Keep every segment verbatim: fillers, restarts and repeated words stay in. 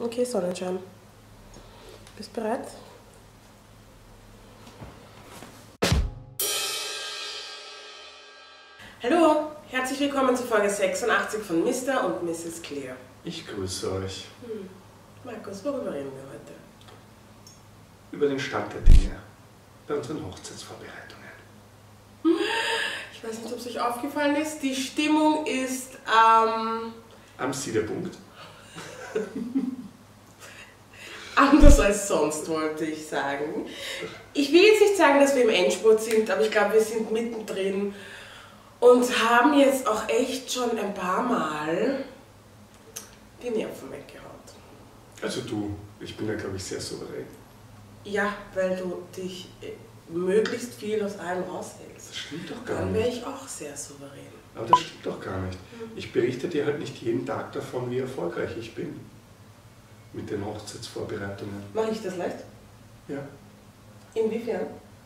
Okay, Sonnenschein. Bist bereit? Hallo, herzlich willkommen zu Folge sechsundachtzig von Mister und Misses Clear. Ich grüße euch. Hm. Markus, worüber reden wir heute? Über den Stand der Dinge bei unseren Hochzeitsvorbereitungen. Ich weiß nicht, ob es euch aufgefallen ist. Die Stimmung ist ähm, am Siedepunkt. Anders als sonst, wollte ich sagen. Ich will jetzt nicht sagen, dass wir im Endspurt sind, aber ich glaube, wir sind mittendrin und haben jetzt auch echt schon ein paar Mal die Nerven weggehaut. Also du, ich bin ja, glaube ich, sehr souverän. Ja, weil du dich möglichst viel aus allem raushältst. Das stimmt doch gar Dann nicht. wäre ich auch sehr souverän. Aber das stimmt doch gar nicht. Ich berichte dir halt nicht jeden Tag davon, wie erfolgreich ich bin. Mit den Hochzeitsvorbereitungen. Mache ich das leicht? Ja. Inwiefern?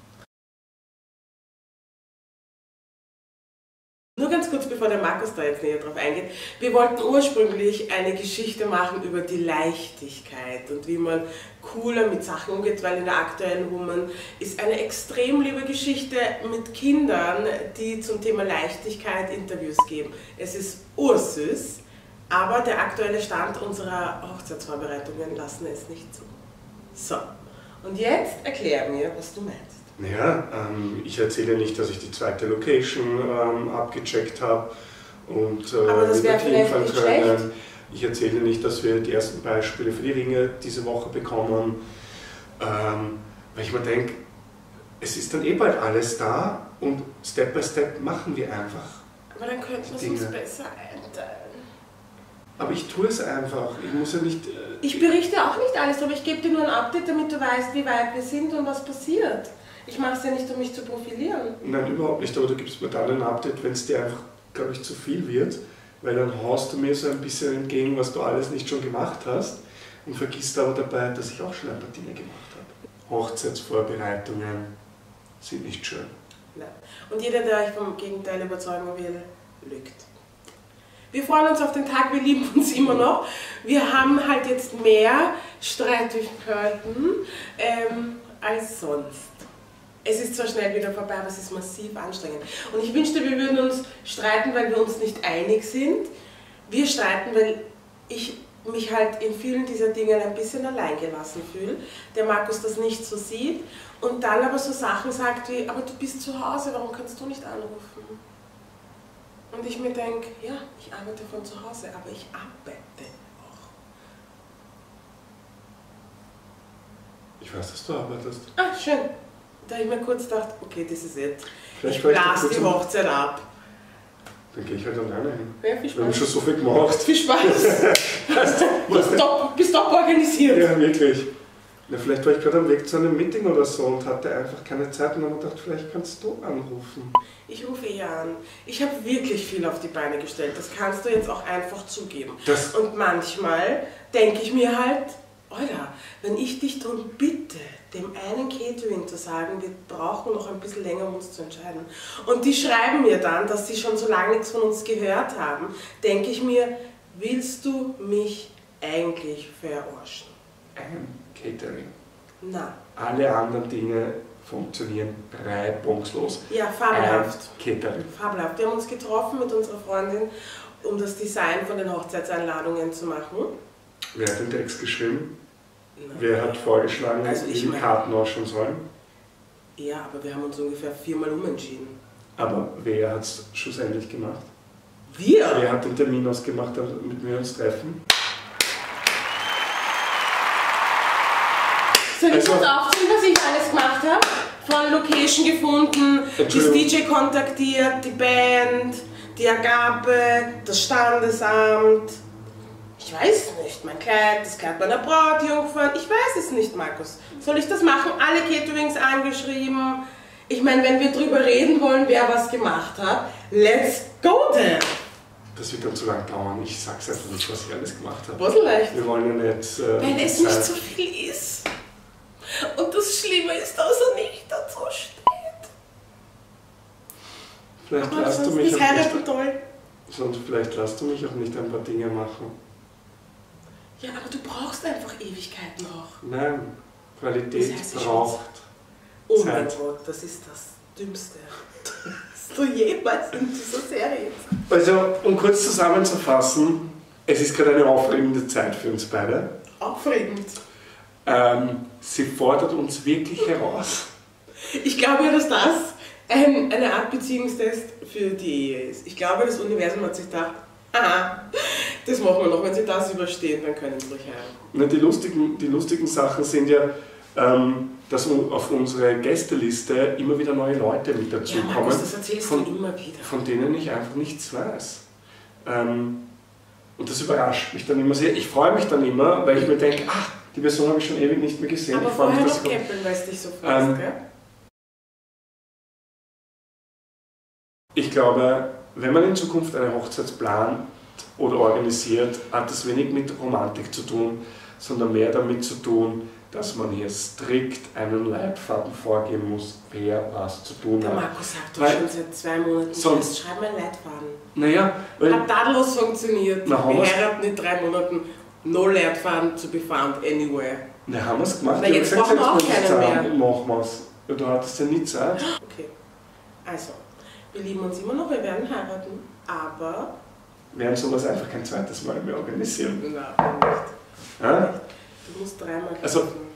Nur ganz kurz, bevor der Markus da jetzt näher drauf eingeht. Wir wollten ursprünglich eine Geschichte machen über die Leichtigkeit und wie man cooler mit Sachen umgeht, weil in der aktuellen Woman ist eine extrem liebe Geschichte mit Kindern, die zum Thema Leichtigkeit Interviews geben. Es ist ursüß, aber der aktuelle Stand unserer Hochzeitsvorbereitungen lassen es nicht zu. So, und jetzt erklär mir, was du meinst. Naja, ähm, ich erzähle nicht, dass ich die zweite Location ähm, abgecheckt habe und äh, Aber das wäre vielleicht hinfahren nicht können. schlecht. Ich erzähle nicht, dass wir die ersten Beispiele für die Ringe diese Woche bekommen, ähm, weil ich mir denke, es ist dann eh bald alles da und Step by Step machen wir einfach. Aber dann könnten wir es uns besser einteilen. Aber ich tue es einfach. Ich muss ja nicht... Äh, ich berichte auch nicht alles, aber ich gebe dir nur ein Update, damit du weißt, wie weit wir sind und was passiert. Ich mache es ja nicht, um mich zu profilieren. Nein, überhaupt nicht. Aber du gibst mir dann ein Update, wenn es dir einfach, glaube ich, zu viel wird. Weil dann haust du mir so ein bisschen entgegen, was du alles nicht schon gemacht hast. Und vergisst aber dabei, dass ich auch schon ein paar Dinge gemacht habe. Hochzeitsvorbereitungen sind nicht schön. Nein. Und jeder, der euch vom Gegenteil überzeugen will, lügt. Wir freuen uns auf den Tag, wir lieben uns immer noch. Wir haben halt jetzt mehr Streitigkeiten ähm, als sonst. Es ist zwar schnell wieder vorbei, aber es ist massiv anstrengend. Und ich wünschte, wir würden uns streiten, weil wir uns nicht einig sind. Wir streiten, weil ich mich halt in vielen dieser Dinge ein bisschen alleingelassen fühle. Der Markus das nicht so sieht und dann aber so Sachen sagt wie, aber du bist zu Hause, warum kannst du nicht anrufen? Und ich mir denke, ja, ich arbeite von zu Hause, aber ich arbeite auch. Ich weiß, dass du arbeitest. Ah, schön. Da habe ich mir kurz gedacht, okay, das ist jetzt. Vielleicht ich blase die Hochzeit ab. Dann gehe ich halt alleine hin. Ja, viel Spaß. Wir haben schon so viel gemacht. Viel Spaß. bist, top, bist top organisiert. Ja, wirklich. Na, vielleicht war ich gerade am Weg zu einem Meeting oder so und hatte einfach keine Zeit und habe gedacht, vielleicht kannst du anrufen. Ich rufe eh an. Ich habe wirklich viel auf die Beine gestellt. Das kannst du jetzt auch einfach zugeben. Das und manchmal denke ich mir halt, Alter, wenn ich dich darum bitte, dem einen Catering zu sagen, wir brauchen noch ein bisschen länger, um uns zu entscheiden. Und die schreiben mir dann, dass sie schon so lange nichts von uns gehört haben, denke ich mir, willst du mich eigentlich verarschen? ein Catering. Na. Alle anderen Dinge funktionieren reibungslos. Ja, fabelhaft. Ein Catering. Fabelhaft. Wir haben uns getroffen mit unserer Freundin, um das Design von den Hochzeitseinladungen zu machen. Wer hat den Text geschrieben? Na, Wer hat vorgeschlagen, also wie ich die mein, Karten ausschauen sollen? Ja, aber wir haben uns ungefähr viermal umentschieden. Aber wer hat es schlussendlich gemacht? Wir? Wer hat den Termin ausgemacht, damit wir uns treffen? Soll ich Also, kurz aufzählen, was ich alles gemacht habe? Von Location gefunden, das D J kontaktiert, die Band, die Agape, das Standesamt. Ich weiß nicht, mein Kleid, das Kleid meiner Brautjungfern, ich weiß es nicht, Markus. Soll ich das machen? Alle Caterings angeschrieben. Ich meine, wenn wir drüber reden wollen, wer was gemacht hat, let's go then! Das wird dann zu lang dauern. Ich sag's einfach nicht, was ich alles gemacht habe. Was leicht? Wir wollen ja nicht... Äh, Weil es nicht so viel ist. Und das Schlimme ist, dass er nicht dazu steht. Vielleicht Aber lässt du sonst mich ist auch heiraten nicht, toll. sonst vielleicht lässt du mich auch nicht ein paar Dinge machen. Ja, aber du brauchst einfach Ewigkeiten auch. Nein, Qualität Das heißt, ich braucht Oh mein Zeit. Gott, das ist das Dümmste, was du jemals in dieser Serie hast. Also, um kurz zusammenzufassen, es ist gerade eine aufregende Zeit für uns beide. Aufregend. Ähm, sie fordert uns wirklich heraus. Ich glaube, dass das ein, eine Art Beziehungstest für die Ehe ist. Ich glaube, das Universum hat sich gedacht, aha, das machen wir noch. Wenn sie das überstehen, dann können sie ruhig heiraten. Na, die, lustigen, die lustigen Sachen sind ja, ähm, dass auf unsere Gästeliste immer wieder neue Leute mit Ja, dazukommen, Markus, das erzählst von, du immer wieder. von denen ich einfach nichts weiß. Ähm, und das überrascht mich dann immer sehr. Ich freue mich dann immer, weil ich mir denke, ach, die Person habe ich schon ewig nicht mehr gesehen. Aber ich freue mich, vorher dass noch sie- käppeln, weil es dich so freust, Ähm, gell? Ich glaube, wenn man in Zukunft eine Hochzeit plant oder organisiert, hat das wenig mit Romantik zu tun, sondern mehr damit zu tun, dass man hier strikt einen Leitfaden vorgeben muss, wer was zu tun Der hat. Markus sagt doch Weil- schon seit zwei Monaten, Sonst- jetzt schreib mal einen Leitfaden. Naja, weil Hat tadellos funktioniert. Na, haben Wir wir's- heiraten in drei Monaten. No Leitfaden to be found anywhere. na, haben wir es gemacht. Na, Ich hab jetzt gesagt, brauchen wir auch selbst wenn keinen wir mehr. Zeit machen wir es. Ja, du hattest ja nie Zeit. Okay. Also, wir lieben uns immer noch, wir werden heiraten, aber... Wir werden sowas einfach kein zweites Mal mehr organisieren. Nein, nicht. Ja? Du musst dreimal Also- kaufen.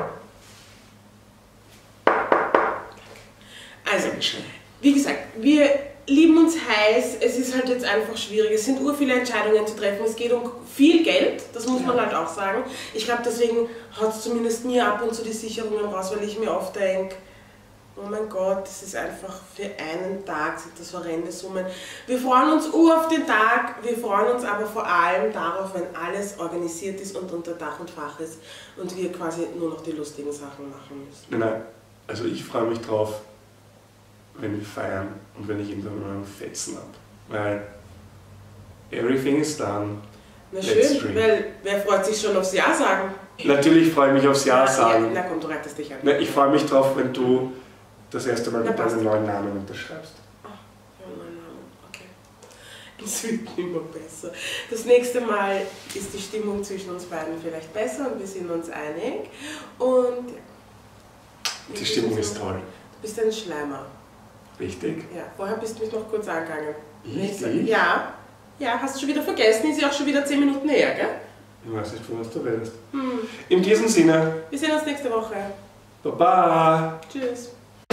Also, wie gesagt, wir lieben uns heiß, es ist halt jetzt einfach schwierig, es sind ur viele Entscheidungen zu treffen, es geht um viel Geld, das muss man halt auch sagen. Ich glaube, deswegen haut es zumindest mir ab und zu die Sicherungen raus, weil ich mir oft denke, oh mein Gott, das ist einfach für einen Tag, sind das horrende Summen. Wir freuen uns ur auf den Tag, wir freuen uns aber vor allem darauf, wenn alles organisiert ist und unter Dach und Fach ist und wir quasi nur noch die lustigen Sachen machen müssen. Nein, nein. Also ich freue mich drauf, wenn wir feiern und wenn ich irgendwann mal einen Fetzen habe. Weil everything is done. Na Let's schön, drink. weil wer freut sich schon aufs Ja sagen? Natürlich freue ich mich aufs Ja Na, sagen. Ja, na komm, du rettest dich an. Na, ich freue mich drauf, wenn du das erste Mal Na, mit passt. deinem neuen Namen unterschreibst. Ah, ja, mein Name, okay. Es wird immer besser. Das nächste Mal ist die Stimmung zwischen uns beiden vielleicht besser und wir sind uns einig. Und ja. Die Stimmung ist toll. Du bist ein Schleimer. Richtig? Ja, vorher bist du mich noch kurz angegangen. Ich? Ja. Ja, hast du schon wieder vergessen, ist ja auch schon wieder zehn Minuten her, gell? Ich weiß nicht, von was du redest. Hm. In diesem Sinne, Wir sehen uns nächste Woche. Baba! Tschüss.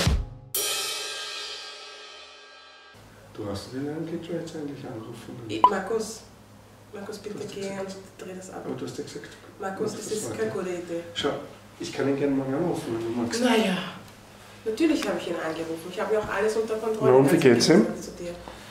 Du hast den Herrn Kitcher jetzt eigentlich angerufen. Ich- Markus, Markus, bitte Du hast geh gesagt. und dreh das ab. Aber du hast ja gesagt, Markus, mach das das ist weiter. keine gute Idee. Schau, ich kann ihn gerne mal anrufen, wenn du magst. Naja, natürlich habe ich ihn angerufen. Ich habe ja auch alles unter Kontrolle. Na, und wie Ganz geht's ihm? im Gegensatz zu dir.